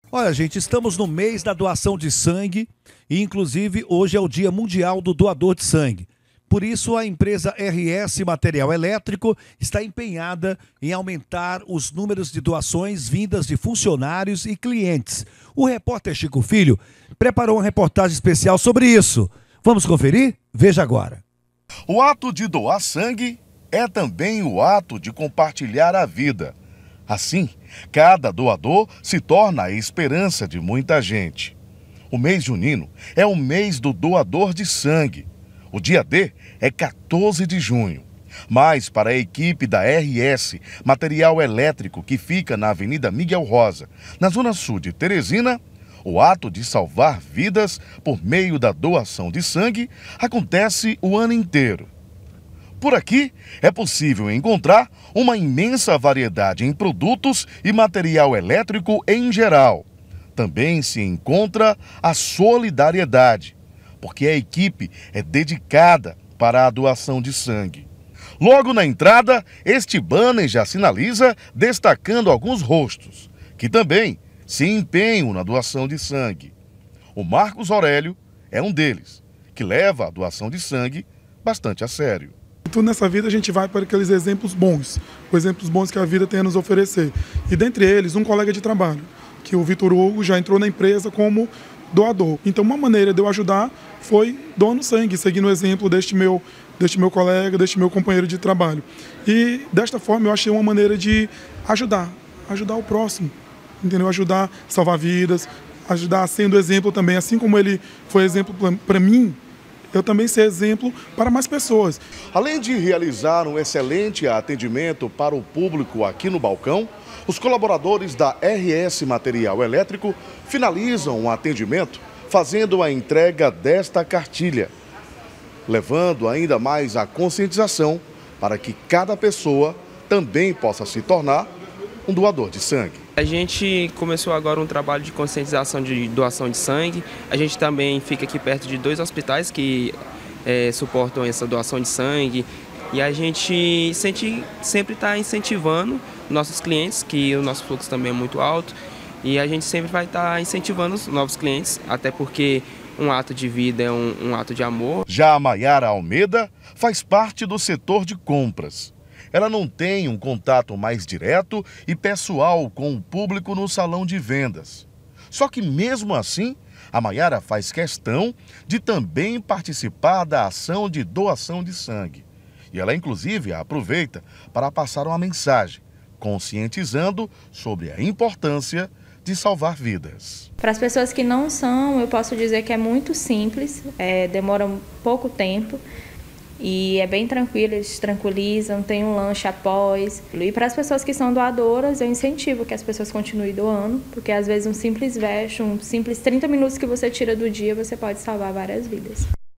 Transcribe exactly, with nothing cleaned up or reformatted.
Olha, gente, estamos no mês da doação de sangue e, inclusive, hoje é o Dia Mundial do Doador de Sangue. Por isso, a empresa R S Material Elétrico está empenhada em aumentar os números de doações vindas de funcionários e clientes. O repórter Chico Filho preparou uma reportagem especial sobre isso. Vamos conferir? Veja agora. O ato de doar sangue é também o ato de compartilhar a vida. Assim, cada doador se torna a esperança de muita gente. O mês junino é o mês do doador de sangue. O dia D é quatorze de junho. Mas para a equipe da R S Material Elétrico, que fica na Avenida Miguel Rosa, na zona sul de Teresina, o ato de salvar vidas por meio da doação de sangue acontece o ano inteiro. Por aqui é possível encontrar uma imensa variedade em produtos e material elétrico em geral. Também se encontra a solidariedade, porque a equipe é dedicada para a doação de sangue. Logo na entrada, este banner já sinaliza destacando alguns rostos, que também se empenham na doação de sangue. O Marcos Aurélio é um deles, que leva a doação de sangue bastante a sério. Tudo nessa vida a gente vai para aqueles exemplos bons, os exemplos bons que a vida tem a nos oferecer. E dentre eles, um colega de trabalho, que o Vitor Hugo já entrou na empresa como doador. Então uma maneira de eu ajudar foi doando sangue, seguindo o exemplo deste meu, deste meu colega, deste meu companheiro de trabalho. E desta forma eu achei uma maneira de ajudar, ajudar o próximo, entendeu? Ajudar a salvar vidas, ajudar sendo exemplo também, assim como ele foi exemplo para mim, eu também ser exemplo para mais pessoas. Além de realizar um excelente atendimento para o público aqui no balcão, os colaboradores da R S Material Elétrico finalizam o atendimento fazendo a entrega desta cartilha, levando ainda mais a conscientização para que cada pessoa também possa se tornar um doador de sangue. A gente começou agora um trabalho de conscientização de doação de sangue. A gente também fica aqui perto de dois hospitais que é, suportam essa doação de sangue. E a gente sente, sempre está incentivando nossos clientes, que o nosso fluxo também é muito alto. E a gente sempre vai estar tá incentivando os novos clientes, até porque um ato de vida é um, um ato de amor. Já a Maiara Almeida faz parte do setor de compras. Ela não tem um contato mais direto e pessoal com o público no salão de vendas. Só que mesmo assim, a Maiara faz questão de também participar da ação de doação de sangue. E ela inclusive aproveita para passar uma mensagem, conscientizando sobre a importância de salvar vidas. Para as pessoas que não são, eu posso dizer que é muito simples, é, demora um pouco tempo. E é bem tranquilo, eles se tranquilizam, tem um lanche após. E para as pessoas que são doadoras, eu incentivo que as pessoas continuem doando, porque às vezes um simples veste, um simples trinta minutos que você tira do dia, você pode salvar várias vidas.